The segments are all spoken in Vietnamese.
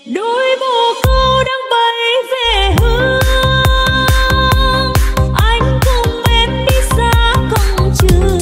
đôi bồ câu đang bay về hướng anh cùng em đi xa cổng trường.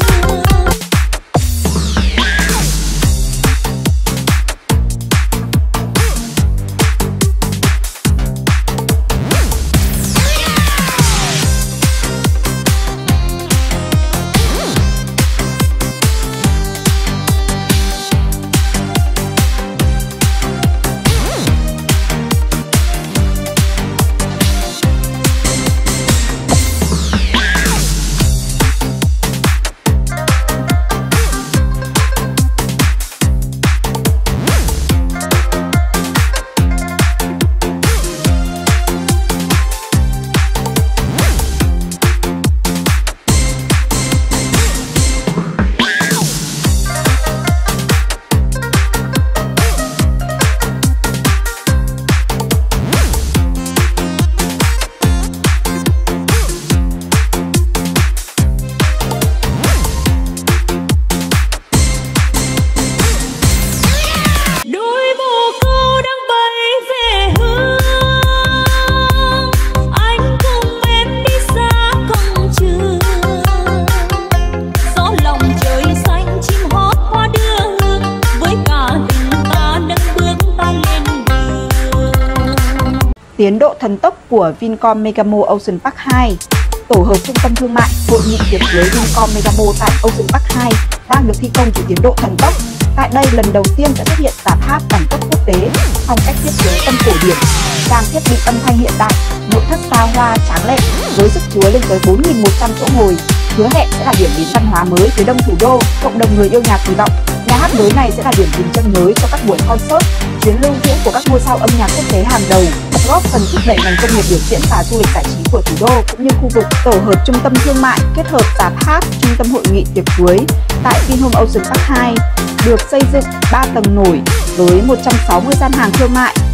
Tiến độ thần tốc của Vincom Megamo Ocean Park 2. Tổ hợp trung tâm thương mại hội nghị tiệc cưới Vincom Megamo tại Ocean Park 2 đang được thi công với tiến độ thần tốc. Tại đây lần đầu tiên sẽ xuất hiện rạp hát đẳng cấp quốc tế, phong cách thiết kế tân cổ điển, trang thiết bị âm thanh hiện đại, nội thất xa hoa tráng lệ với sức chứa lên tới 4.100 chỗ ngồi, hứa hẹn sẽ là điểm đến văn hóa mới phía đông thủ đô. Cộng đồng người yêu nhạc kỳ vọng nhà hát mới này sẽ là điểm dừng chân mới cho các buổi concert, chuyến lưu diễn của các ngôi sao âm nhạc quốc tế hàng đầu, góp phần thúc đẩy ngành công nghiệp biểu diễn và du lịch giải trí của thủ đô cũng như khu vực. Tổ hợp trung tâm thương mại kết hợp rạp hát, trung tâm hội nghị tiệc cưới tại Vinhome Ocean Park 2 được xây dựng 3 tầng nổi với 160 gian hàng thương mại,